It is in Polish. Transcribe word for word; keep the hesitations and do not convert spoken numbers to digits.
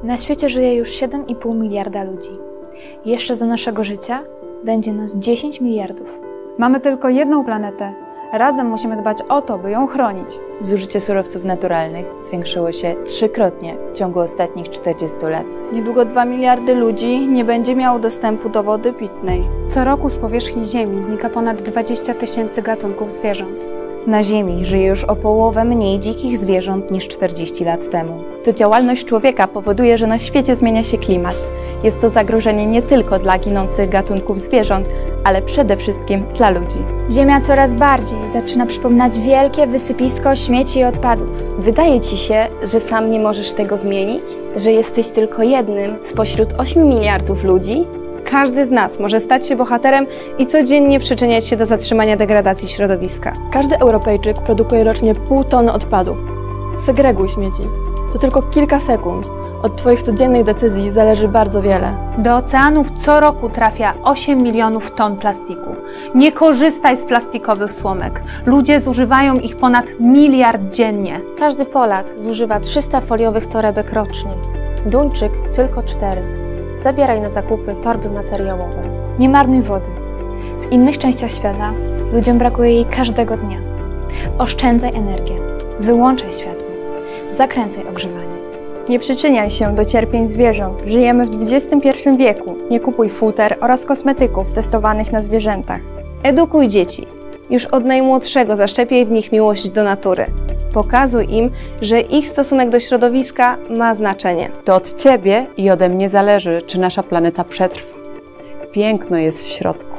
Na świecie żyje już siedem i pół miliarda ludzi. Jeszcze za naszego życia będzie nas dziesięć miliardów. Mamy tylko jedną planetę. Razem musimy dbać o to, by ją chronić. Zużycie surowców naturalnych zwiększyło się trzykrotnie w ciągu ostatnich czterdziestu lat. Niedługo dwa miliardy ludzi nie będzie miało dostępu do wody pitnej. Co roku z powierzchni Ziemi znika ponad dwadzieścia tysięcy gatunków zwierząt. Na Ziemi żyje już o połowę mniej dzikich zwierząt niż czterdzieści lat temu. To działalność człowieka powoduje, że na świecie zmienia się klimat. Jest to zagrożenie nie tylko dla ginących gatunków zwierząt, ale przede wszystkim dla ludzi. Ziemia coraz bardziej zaczyna przypominać wielkie wysypisko śmieci i odpadów. Wydaje ci się, że sam nie możesz tego zmienić? Że jesteś tylko jednym spośród ośmiu miliardów ludzi? Każdy z nas może stać się bohaterem i codziennie przyczyniać się do zatrzymania degradacji środowiska. Każdy Europejczyk produkuje rocznie pół tony odpadów. Segreguj śmieci. To tylko kilka sekund. Od Twoich codziennych decyzji zależy bardzo wiele. Do oceanów co roku trafia osiem milionów ton plastiku. Nie korzystaj z plastikowych słomek. Ludzie zużywają ich ponad miliard dziennie. Każdy Polak zużywa trzysta foliowych torebek rocznie. Duńczyk tylko cztery. Zabieraj na zakupy torby materiałowe. Nie marnuj wody. W innych częściach świata ludziom brakuje jej każdego dnia. Oszczędzaj energię. Wyłączaj światło. Zakręcaj ogrzewanie. Nie przyczyniaj się do cierpień zwierząt. Żyjemy w dwudziestym pierwszym wieku. Nie kupuj futer oraz kosmetyków testowanych na zwierzętach. Edukuj dzieci. Już od najmłodszego zaszczepiaj w nich miłość do natury. Pokazuj im, że ich stosunek do środowiska ma znaczenie. To od Ciebie i ode mnie zależy, czy nasza planeta przetrwa. Piękno jest w środku.